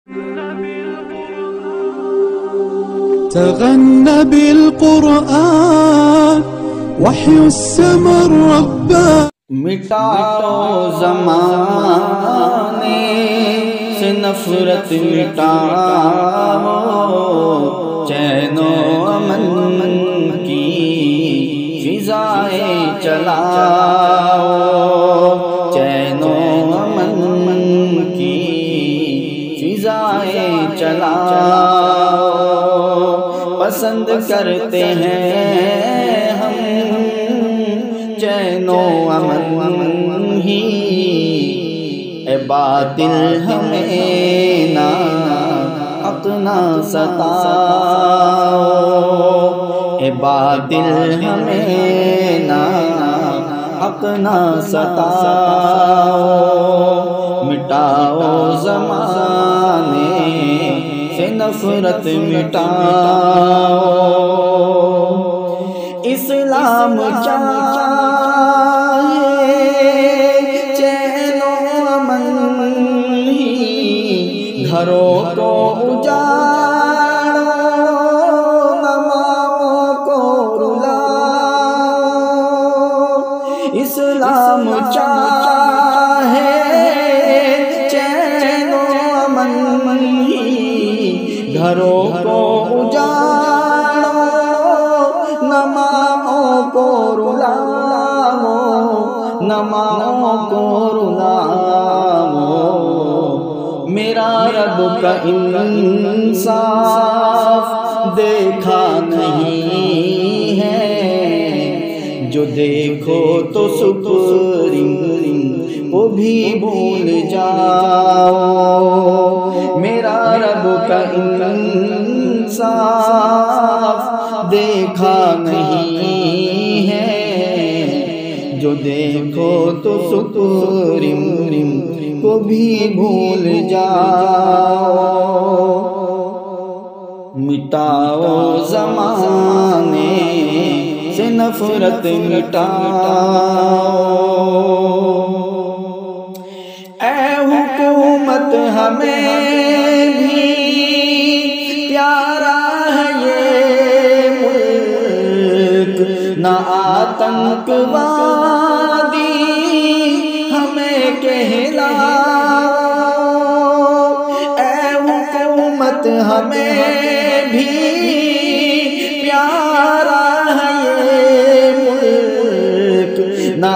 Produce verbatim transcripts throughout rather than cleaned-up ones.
تغنى بالقرآن وحي السماء الرباني مٹاؤ زمانے سے نفرت مٹاؤ، چین و امن کی فضائیں چلاؤ، چین و امن کی فضائیں چلاؤ، پسند کرتے ہیں ہم چین و امن ہی، اے باطل ہمیں نہ حق نہ ستاؤ، اے باطل ہمیں نہ حق نہ ستاؤ، مٹاؤ زمانے سے نفرت مٹاؤ، اسلام چاہے چین و امن ہی، گھروں کو اجاڑو نماموں کو رلاؤ، اسلام چاہے چین و امن ہی، گھروں کو اجاڑو نماموں کو رلاؤ، نماموں کو رلاؤ، میرا رب کا انصاف دیکھا نہیں ہے، جو دیکھو تو سپرنگ کو بھی بھول جاؤ، میرا رب کا انصاف دیکھا نہیں ہے، جو دیکھو تو سپرنگ کو بھی بھول جاؤ، مٹاؤ زمانے سے نفرت مٹاؤ، اے حکومت ہمیں بھی پیارا ہے یہ ملک، نہ آتنکوادی ہمیں کہلاؤ، اے حکومت ہمیں بھی پیارا ہے یہ ملک، نہ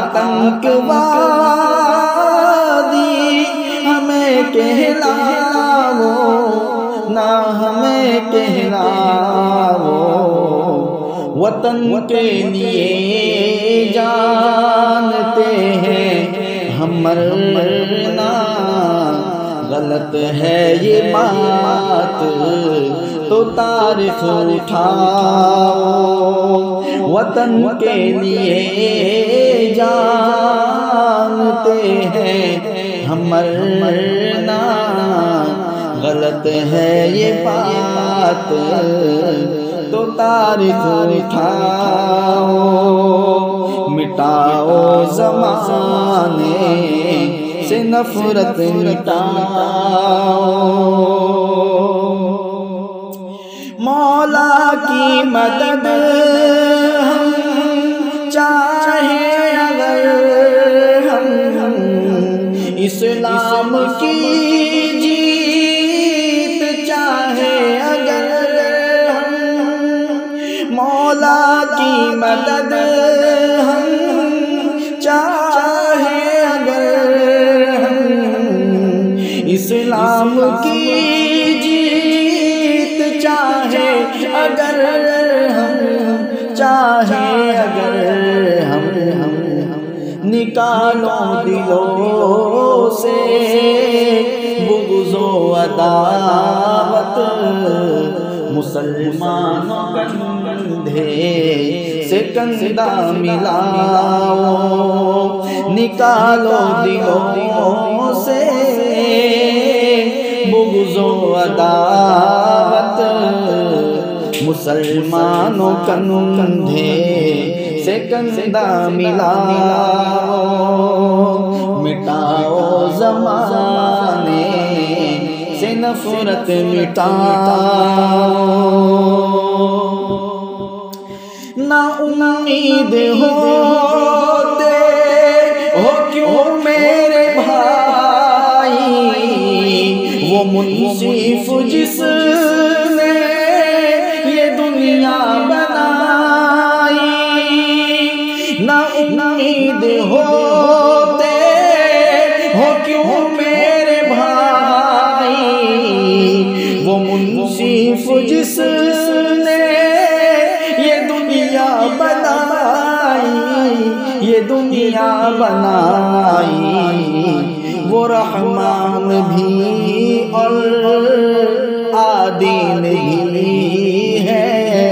آتنکوادی ہمیں کہلاؤ، نہ ہمیں کہلاؤ، وطن کے لیے جانتے ہیں ہم مرنا، غلط ہے یہ بات تو تاریخ اٹھاؤ، وطن کے لیے جانتے ہیں ہم مرنا، غلط ہے یہ بات تو تاریخ اٹھاؤ، مٹاؤ زمانے سے نفرت مٹاؤ، مولا کی مدد ہم چاہیں اگر ہم، اسلام کی جیت چاہے اگر ہم، مولا کی مدد ہم چاہے اگر ہم، اسلام کی جیت چاہے اگر ہم، چاہے اگر ہم، نکالو دلوں سے بغض و عداوت، مسلمانوں کندھے سے کندھا ملاؤ، نکالو دلوں سے بغض و عداوت، مسلمانوں کندھے سے کندھا ملاؤ، مٹاؤ زمانے سے سے نفرت مٹاؤ، نا امید ہوتے ہو کیوں میرے بھائی، وہ منصف جس نے یہ دنیا بنائی، نا امید ہوتے ہو کیوں میرے بھائی، وہ منصف جس نے یہ دنیا بنائی، یہ دنیا بنائی، وہ رحمان بھی اور عادل بھی ہے،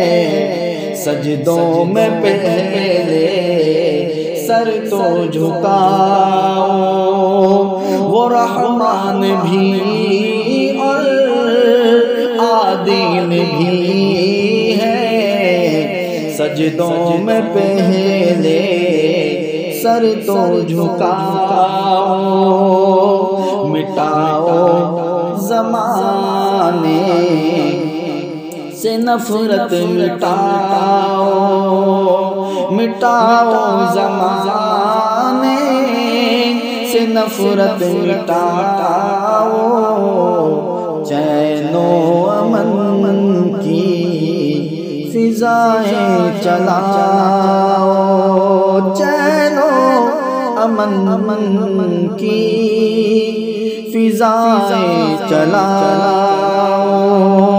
سجدوں میں پہلے سر تو جھکاؤ، وہ رحمان بھی اور عادل بھی ہے، سجدوں میں پہلے سر تو جھکاؤ، مٹاؤ زمانے سے نفرت مٹاؤ، مٹاؤ زمانے سے نفرت مٹاؤ، چین و امن کی فضائیں چلاؤ، چین و امن کی فضائیں چلاؤ،